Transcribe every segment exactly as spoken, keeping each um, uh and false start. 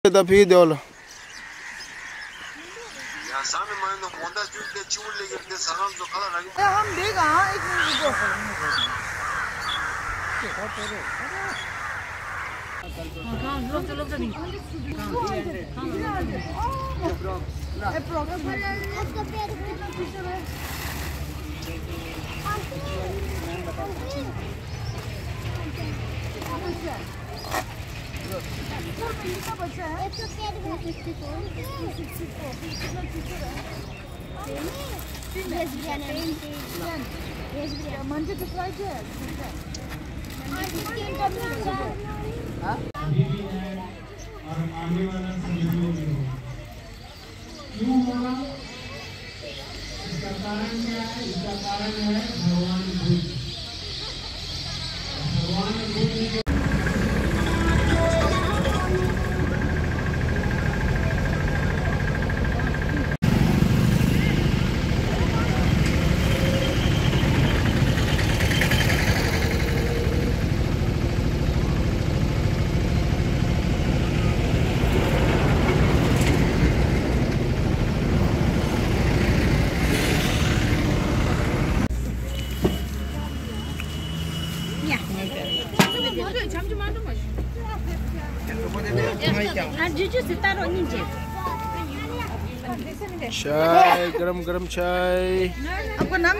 Tapi diyorlar. Ya sana mano monda jütte çulle girdi saran do kala ragi. Ya हम देगा एक minute को हां चलो चलो चलो हां अप्रोक्सीमेट इसका पैर कितना पीछे है कितना बचा है एक तो पैर में कितनी को कितनी को कितना पीछे है Yes, Brianna. Yes, Brianna. Manja to try it. हाँ? और आने वाला समय में भी होगा। क्यों होगा? इसका कारण क्या है? इसका कारण है भगवान बुद्ध। भगवान Buddha Chai, garam garam chai. आपका नाम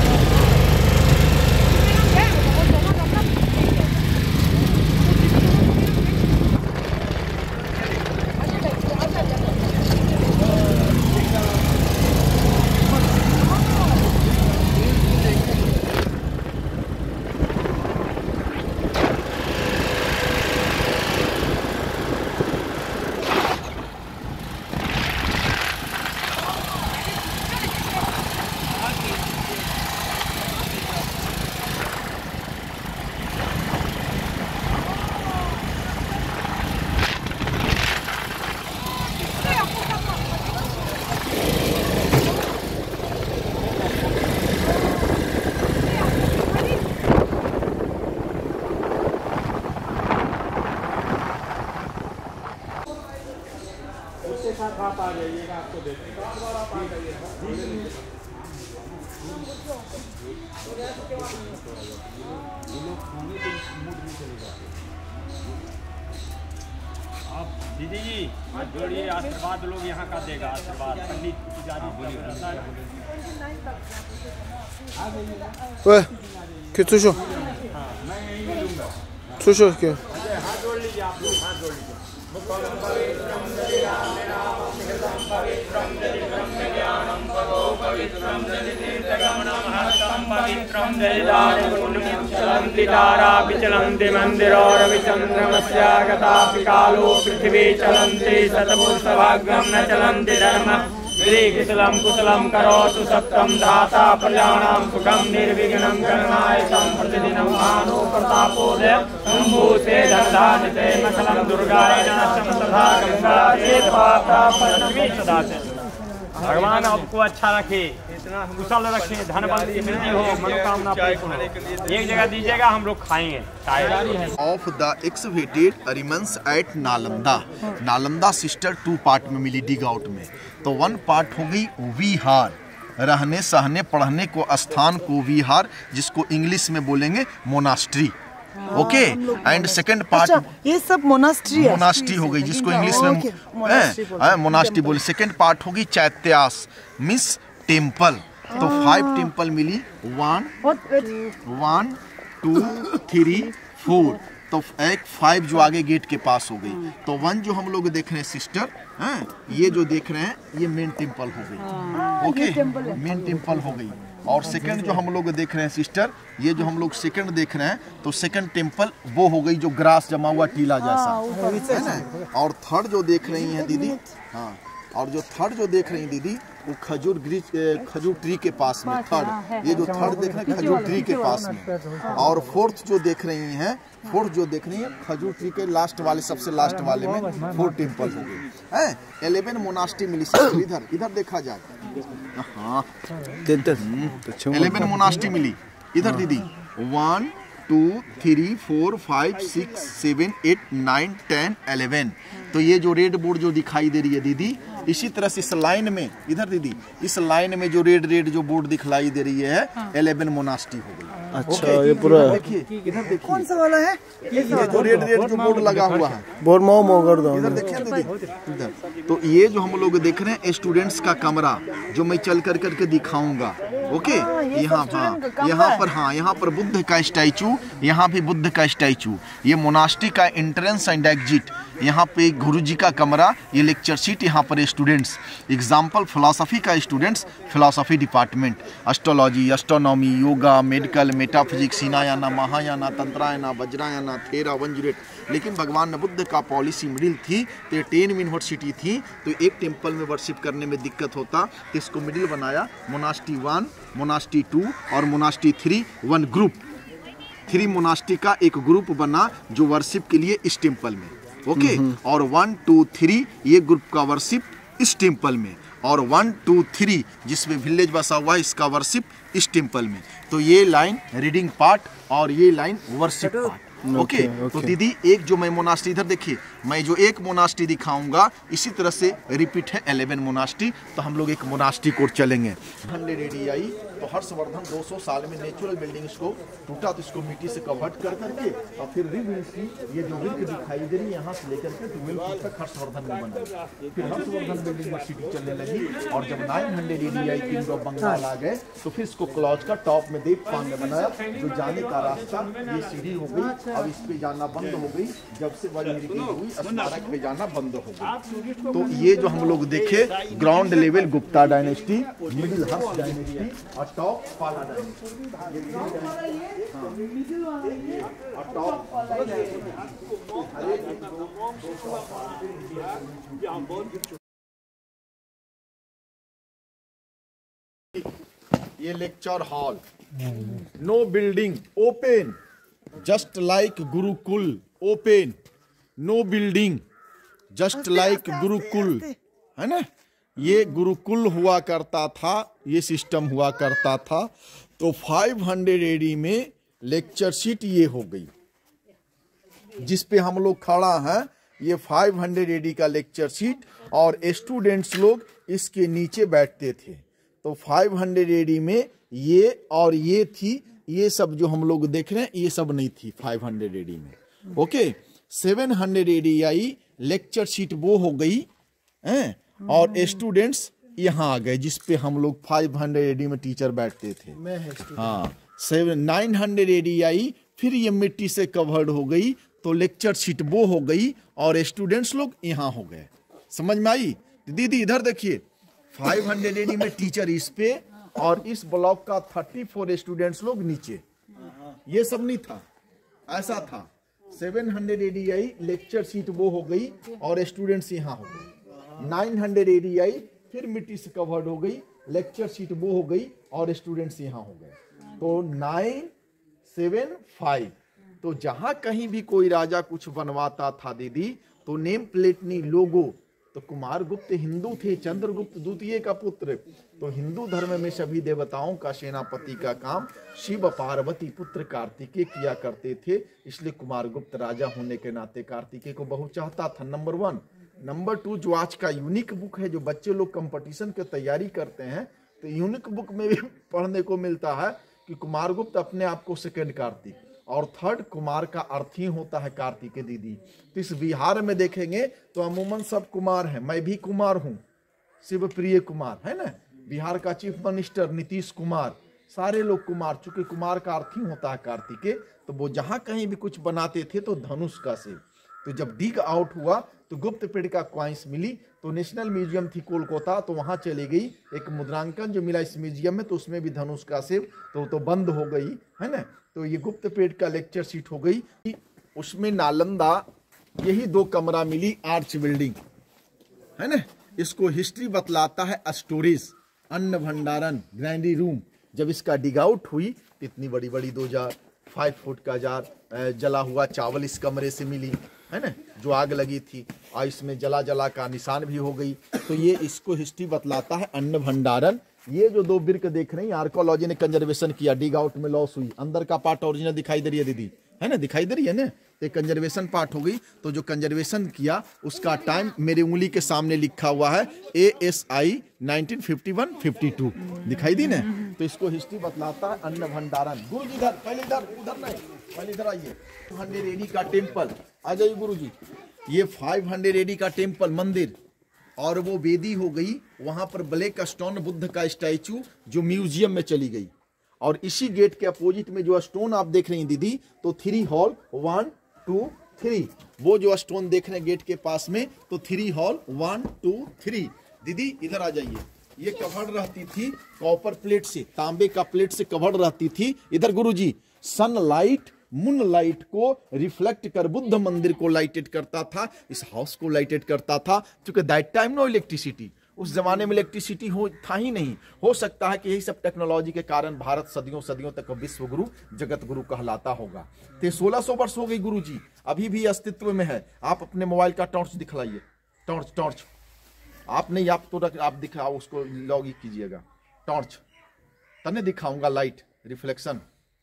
आप आ जाइएगा आपको देखेंगे आप दीदी जी हाथ जोड़िए, आशीर्वाद लोग यहाँ का देगा आशीर्वाद। पंडित पुजारी बोलिए Oi, que tu jo? Tu jo que? हाथ जोड़ लीजिए, आप लोग हाथ जोड़ लीजिए। चलन्ति मंदिरोरविचन्द्रमस्यागतापि कालो पृथिवी चलन्ति शतमुत्सवाग्रं न चलन्ति धर्म कुशलम कुशलम करोतु सत्यम धाता प्रजानां सुखं निर्विघ्नं गणनाय प्रतिदिनं भानो प्रतापोदय शम्भूते दर्धानिते मखलं दुर्गाय नमः तथा गंगाते पाता पृथ्वी सदा से। भगवान आपको अच्छा रखे, कुशल रखे, धन बल वृद्धि हो, मनोकामना पूर्ण हो। एक जगह दीजिएगा, हम लोग खाएंगे। Of the excavated remains at Nalanda. Nalanda sister two part में मिली डिग आउट में। तो वन पार्ट हो गई विहार, रहने सहने पढ़ने को स्थान को विहार, जिसको इंग्लिश में बोलेंगे monastery. Okay, and second part ये सब मोनास्ट्री है। मोनास्ट्री हो गई, जिसको इंग्लिश में मोनास्ट्री बोले। सेकंड पार्ट होगी चैत्यास मीन्स टेम्पल। तो फाइव टेम्पल मिली, one one two three four. तो एक फाइव जो आगे गेट के पास हो गई। तो वन जो हम लोग देख रहे हैं सिस्टर, हैं ये जो देख रहे हैं ये मेन टेम्पल हो गई। ओके, मेन टेम्पल हो गई। और सेकंड जो हम लोग देख रहे हैं सिस्टर, ये जो हम लोग सेकंड देख रहे हैं, तो सेकंड टेम्पल वो हो गई जो ग्रास जमा हुआ टीला जैसा है ना। और थर्ड जो देख रही हैं दीदी, हाँ, और जो थर्ड जो देख रही हैं दीदी, वो खजूर खजूर ट्री के पास में। थर्ड ये जो थर्ड देख रहे हैं खजूर ट्री के पास में। और फोर्थ जो देख रही हैं, फोर्थ जो देख रही है खजूर ट्री के लास्ट वाले, सबसे लास्ट वाले में फोर टेम्पल हो गए हैं। इलेवन मोनास्ट्री मिली। इधर इधर देखा जाए, हाँ, इलेवन मोनास्ट्री मिली। इधर दीदी, one two three four five six seven eight nine ten eleven. तो ये जो रेड बोर्ड जो दिखाई दे रही है दीदी, इसी तरह से इस लाइन में, इधर दीदी इस लाइन में जो रेड रेड जो बोर्ड दिखलाई दे रही है, एलेवन मोनास्ट्री हो गई। अच्छा, ये पूरा देखिए, इधर देखिए कौन सा वाला है, ये जो रेड रेड जो बोर्ड लगा हुआ है, बोर मो मो कर दो इधर देखिए दीदी, इधर। तो ये जो हम लोग देख रहे हैं स्टूडेंट्स का कमरा, जो मैं चल कर करके दिखाऊंगा। ओके, यहाँ हाँ यहाँ पर हाँ यहाँ पर बुद्ध का स्टैचू, यहाँ भी बुद्ध का स्टैचू, ये मोनास्ट्री का एंट्रेंस एंड एग्जिट, यहाँ पे गुरु जी का कमरा, ये लेक्चर सीट, यहाँ पर स्टूडेंट्स एग्जाम्पल फिलॉसफी का students, philosophy department, astrology, astronomy, yoga, medical, metaphysics, Hinayana, Mahayana, Tantrayana, Vajrayana, Thera, वंजुरेट। लेकिन भगवान बुद्ध का पॉलिसी मिडिल थी, तो टेन यूनिवर्सिटी थी, तो एक टेम्पल में वर्शिप करने में दिक्कत होता, तो इसको मिडिल बनाया, मोनास्ट्री वन, मोनास्ट्री टू और monastery three, one group, three monastery का एक ग्रुप बना जो वर्शिप के लिए इस टेम्पल में। Okay okay? और वन टू थ्री ये ग्रुप का वर्शिप इस टेम्पल में, और वन टू थ्री जिसमें विलेज बसा हुआ है इसका वर्शिप इस टेम्पल में। तो ये लाइन रीडिंग पार्ट और ये line worship part. Okay okay, okay. तो दीदी एक जो मैं मोनास्ट्री, इधर देखिए, मैं जो एक मोनास्ट्री दिखाऊंगा इसी तरह से रिपीट है एलेवन मोनास्ट्री। तो हम लोग एक मोनास्ट्री कोड चलेंगे। हंड्रेड एडी आई तो हर्षवर्धन दो सौ साल में नेचुरल बिल्डिंग्स को टूटा, तो इसको मिट्टी से कवर्ट कर करके और फिर रिबिल्ड की, ये जो विल्क दिखाई दे रही है यहाँ से लेकर के ट्वेल्व तक हर्षवर्धन में बना। फिर हर्षवर्धन बिल्डिंग में सिटी चलने लगी, और जब नाइन हंड्रेड एडी आई किंग ऑफ बंगाल आ गए तो फिर इसको क्लॉज का टॉप में देव पान में बनाया, जो जाने का रास्ता ये सीढ़ी हो गई। अब इस पे जाना बंद हो गई, जब से वज्र हुई स्मारक पे जाना बंद हो गई। तो ये जो हम लोग देखे ground level Gupta dynasty, middle Harsha dynasty और टॉप पाला डायनेस्टी, और टॉप ये lecture hall, no building, open just like gurukul, open, no building just like gurukul, है ना। ये गुरुकुल हुआ करता था, ये सिस्टम हुआ करता था। तो फाइव हंड्रेड एडी में लेक्चर सीट ये हो गई, जिस पे हम लोग खड़ा हैं, ये फाइव हंड्रेड एडी का लेक्चर सीट, और स्टूडेंट्स लोग इसके नीचे बैठते थे। तो फाइव हंड्रेड एडी में ये और ये थी, ये सब जो हम लोग देख रहे हैं ये सब नहीं थी फाइव हंड्रेड एडी में। ओके, सेवन हंड्रेड एडी आई, लेक्चर सीट वो हो गई हैं, और स्टूडेंट्स यहाँ आ गए, जिस पे हम लोग फाइव हंड्रेड एडी में टीचर बैठते थे। हाँ, सेवन नाइन हंड्रेड एडी आई, फिर ये मिट्टी से कवर्ड हो गई, तो लेक्चर सीट वो हो गई, और स्टूडेंट्स लोग यहाँ हो गए। समझ में आई दीदी? इधर देखिए, फाइव हंड्रेड एडी में टीचर इस पे, और इस ब्लॉक का थर्टी फोर स्टूडेंट्स लोग नीचे। ये सब नहीं था, ऐसा था। सेवन हंड्रेड एडी आई, लेक्चर सीट वो हो गई, और स्टूडेंट्स यहाँ हो गए। नाइन हंड्रेड एडी आई, फिर मिट्टी से कवर्ड हो गई, लेक्चर सीट वो हो गई, और स्टूडेंट्स यहाँ हो गए। तो नाइन सेवन फाइव, तो जहां कहीं भी कोई राजा कुछ बनवाता था दीदी, तो नेम प्लेट नहीं, लोगो। तो कुमार गुप्त हिंदू थे, चंद्रगुप्त द्वितीय का पुत्र। तो हिंदू धर्म में सभी देवताओं का सेनापति का काम शिव पार्वती पुत्र कार्तिकेय किया करते थे, इसलिए कुमार गुप्त राजा होने के नाते कार्तिकेय को बहुत चाहता था। Number one. नंबर टू, जो आज का यूनिक बुक है, जो बच्चे लोग कंपटीशन की तैयारी करते हैं, तो यूनिक बुक में भी पढ़ने को मिलता है कि कुमार गुप्त अपने आप को सेकेंड कार्तिक, और थर्ड कुमार का अर्थ ही होता है कार्तिकेय दीदी। तो इस बिहार में देखेंगे तो अमूमन सब कुमार हैं, मैं भी कुमार हूँ, शिवप्रिय कुमार है ना, बिहार का चीफ मिनिस्टर नीतीश कुमार, सारे लोग कुमार, चूंकि कुमार का अर्थ ही होता है कार्तिकेय। तो वो जहाँ कहीं भी कुछ बनाते थे तो धनुष का से। तो जब डिग आउट हुआ तो गुप्त पीरियड का क्वाइंस मिली, तो नेशनल म्यूजियम थी कोलकाता, तो वहाँ चली गई। एक मुद्रांकन जो मिला इस म्यूजियम में, तो उसमें भी धनुष का सेव, तो तो बंद हो गई है ना। तो ये गुप्त पीरियड का लेक्चर सीट हो गई। उसमें नालंदा यही दो कमरा मिली, आर्च बिल्डिंग है ना, इसको हिस्ट्री बतलाता है, स्टोरेज, अन्न भंडारण, ग्रैंडी रूम। जब इसका डिग आउट हुई तो इतनी बड़ी बड़ी दो जार, फाइव फुट का जार जला हुआ चावल इस कमरे से मिली है ना, जो आग लगी थी, और इसमें जला जला का निशान भी हो गई। तो ये इसको हिस्ट्री बतलाता है, अन्न भंडारण ये जो दो बिर्क देख रही हैं आर्कोलॉजी ने कंजर्वेशन किया, डिग आउट में लॉस हुई, अंदर का पार्ट ओरिजिनल दिखाई दे रही है दीदी, है ना, दिखाई दे रही है ना, तो कंजर्वेशन पार्ट हो गई। तो जो कंजर्वेशन किया उसका टाइम मेरी उंगली के सामने लिखा हुआ है A S I nineteen fifty one fifty two, दिखाई दी ना। तो इसको हिस्ट्री बतलाता है अन्न भंडारण। गुरु जी इधर, पहले इधर, उधर नहीं, पहले इधर आइए। हंड्रेड एडी का टेम्पल, आ जाइए गुरु जी। ये फाइव हंड्रेड एडी का टेम्पल मंदिर, और वो वेदी हो गई, वहां पर ब्लैक स्टोन बुद्ध का स्टैचू जो म्यूजियम में चली गई। और इसी गेट के अपोजिट में जो स्टोन आप देख रही हैं दीदी, तो three hall, one two three, वो जो स्टोन देख रहे हैं गेट के पास में, तो three hall, one two three. दीदी इधर आ जाइए। ये कवर्ड रहती थी कॉपर प्लेट से, तांबे का प्लेट से कवर्ड रहती थी। इधर गुरुजी, सनलाइट मून लाइट को रिफ्लेक्ट कर बुद्ध मंदिर को लाइटेड करता था, इस हाउस को लाइटेड करता था। क्योंकि दैट टाइम नो इलेक्ट्रिसिटी, उस जमाने में इलेक्ट्रिसिटी हो था ही नहीं। हो सकता है कि यही सब टेक्नोलॉजी के कारण भारत सदियों सदियों तक विश्व गुरु, जगत गुरु कहलाता होगा। तो सोलह सौ वर्ष हो गई गुरु जी, अभी भी अस्तित्व में है। आप अपने मोबाइल का टॉर्च दिखलाइए, टॉर्च टॉर्च आप नहीं, आप तो आप दिखाओ, उसको लॉग कीजिएगा। टॉर्च तने दिखाऊंगा, लाइट रिफ्लेक्शन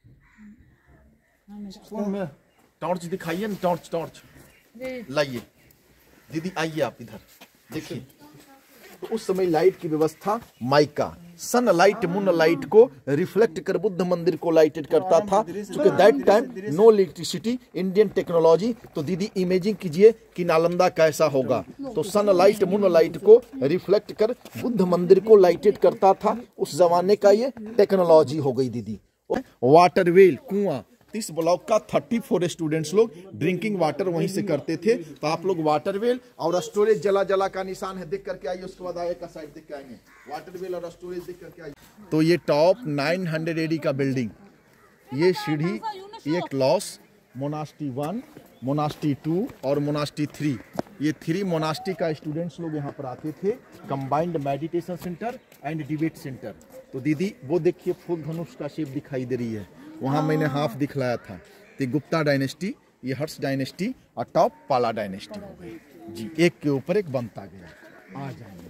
में टॉर्च दिखाइए ना, टॉर्च टॉर्च लाइए दीदी, आइए आप इधर देखिए। तो उस समय लाइट की व्यवस्था mica, sun light moon light को रिफ्लेक्ट कर बुद्ध मंदिर को लाइटेड करता था। क्योंकि that time no electricity, Indian technology. तो दीदी इमेजिंग कीजिए कि नालंदा कैसा होगा। तो सन लाइट मून लाइट को रिफ्लेक्ट कर बुद्ध मंदिर को लाइटेड करता था, उस जमाने का ये टेक्नोलॉजी हो गई दीदी। वाटर वेल, कुआं, इस ब्लॉक का चौंतीस स्टूडेंट्स लोग ड्रिंकिंग वाटर वहीं से करते थे। तो आप लोग वाटर वेल और स्टोरेज जला जला का निशान है, देख करके आइए। उसके बाद आगे का साइड देख के आएंगे, वाटर वेल और स्टोरेज देख करके आइए। तो ये टॉप नाइन हंड्रेड एडी का बिल्डिंग, ये सीढ़ी, ये class, monastery one, monastery two और मोनास्ट्री थ्री, ये थ्री मोनास्ट्री का स्टूडेंट्स लोग यहाँ पर आते थे। Combined meditation centre and debate centre. तो दीदी वो देखिए फूल धनुष का शेप दिखाई दे रही है, वहां मैंने हाफ दिखलाया था। तो गुप्ता डायनेस्टी, ये हर्ष डायनेस्टी और टॉप पाला डायनेस्टी हो गई जी, एक के ऊपर एक बनता गया। आ जाएंगे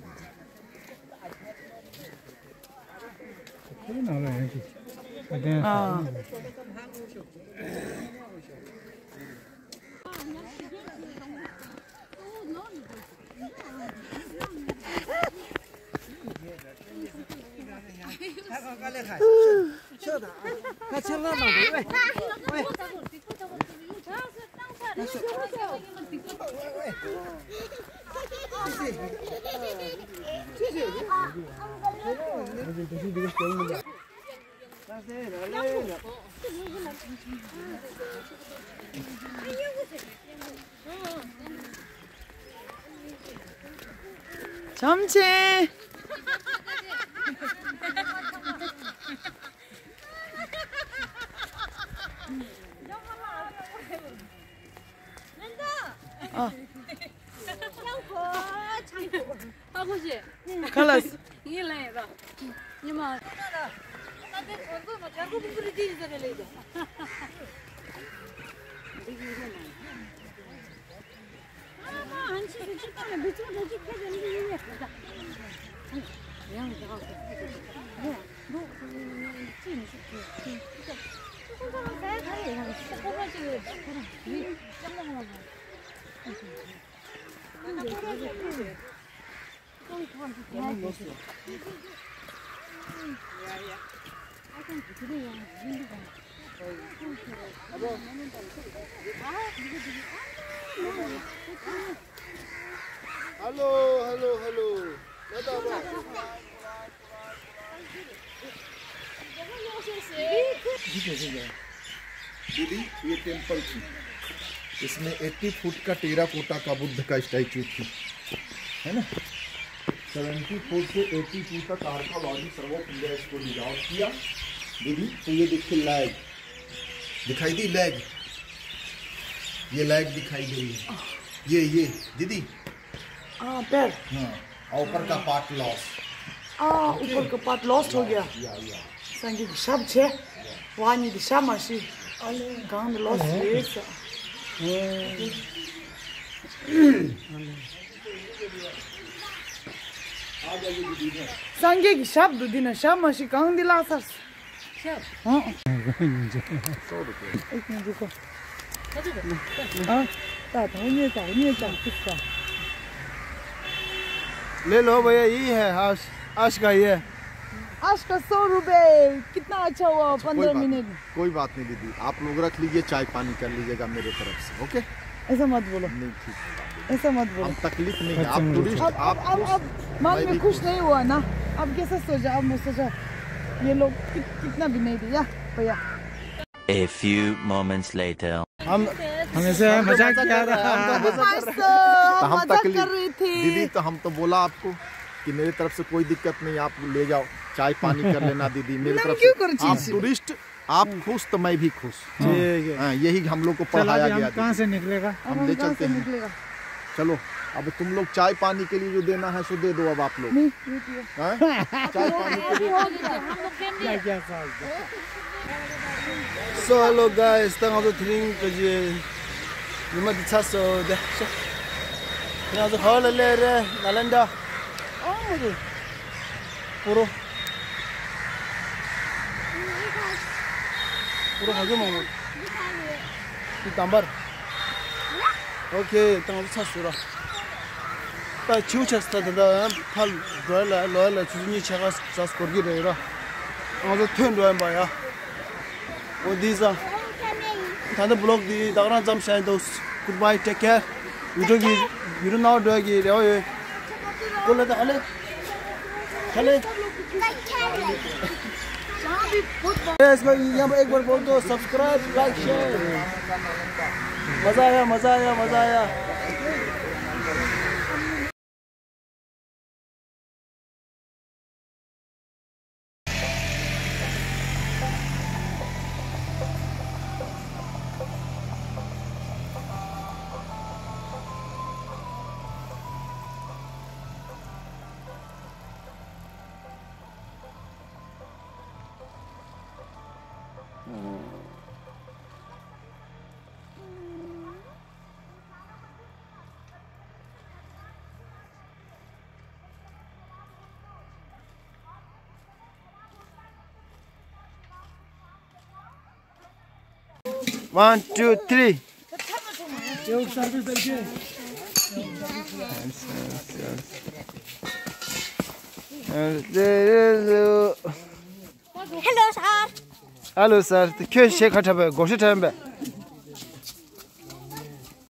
점치. 어. 아버지. 갈랐어. 이게 라이다. 이마. 나한테 건도 뭐 자꾸 부부리 뒤에서 내려이다. 아, 안 치고 싶다면 밑으로 더 찍게 되는 게 이게 예쁘다. 그냥 내가 뭐, 너 찌는 싶지. 조금 더 가야 돼. 꼬마지 그냥 위 짱나만 봐. हेलो हेलो हेलो दीदी ये टेम्पल थी, इसमें अस्सी फुट का टेराकोटा का बुद्ध का स्टैचू थी, है ना। सत्तर फुट से अस्सी फुट तक आर्कोलॉजी सर्वोपरि इसको डिजाइन किया दीदी। तो ये देखिए लैग दिखाई दी, लैग, ये लैग दिखाई दे रही है, ये ये दीदी हाँ पैर। हाँ, और ऊपर का पार्ट लॉस। 아, ऊपर का पार्ट लॉस्ट हो गया। संगीत सब छे, वानी दी शामाशी, गांव में लॉस्ट है ऐसा। Sange ki shab du dina shab mashi kang dila sars. Shab. हाँ. एक मिनट देखो. हाँ. ताता उन्हें ता उन्हें ता किसका? ले लो भैया ये है आश आश का ये आज का सौ रुपए कितना अच्छा हुआ पंद्रह मिनट. कोई बात नहीं दीदी, आप लोग रख लीजिए, चाय पानी कर लीजिएगा मेरे तरफ से. ओके ऐसा मत बोलो. नहीं ठीक, ऐसा मत बोलो. हम तकलीफ नहीं है, आप टूरिस्ट, अब आप अब अब मन में खुश नहीं हुआ ना. अब कैसे सोचा, अब मैं सोचा ये लोग कि, कितना भी नहीं दिया भैया. A few moments later. हम हमेशा मजाक किया रहा तो हम मजाक तकलीफ कर रही थी. दीदी, तो हम तो बोला आपको कि मेरी तरफ से कोई दिक्कत नहीं, आप ले जाओ, चाय पानी कर लेना दीदी मेरी तरफ क्यों से. करूं आप चीज? टूरिस्ट, आप खुश तो मैं भी खुश. ठीक है. हाँ, यही हम लोग को पढ़ाया गया. कहाँ से निकलेगा? हम ले चलते हैं. निकलेगा. चलो अब तुम लोग चाय पानी के लिए जो देना है सो दे दो. अब आप लोग नहीं ये पियो. हैं? चाय पानी के लिए क्या क्या साल So hello guys, thank you for tuning in. You must trust the. Now the whole layer, Nalanda. Oh, puro. Puro hagi mo. Tambar. Okay, thank you for trust. ता chiu chasta da pal rola rola chuni chaga sas korgi rera. 아주 튼 로엔 봐야. 어디서? 다들 블ог 디 다그란 잠 샤이도 굿바이 테이크 케어. 유저기 유로 나오 도기 레오. 콜라다 할래? 할래? Yes, भाई यहाँ पर एक बार बोल दो subscribe like share. मजा आया मजा आया मजा आया. One, two, three. Yoga service देखिए. Hello sir. Hello sir. The kids shake her goshi time.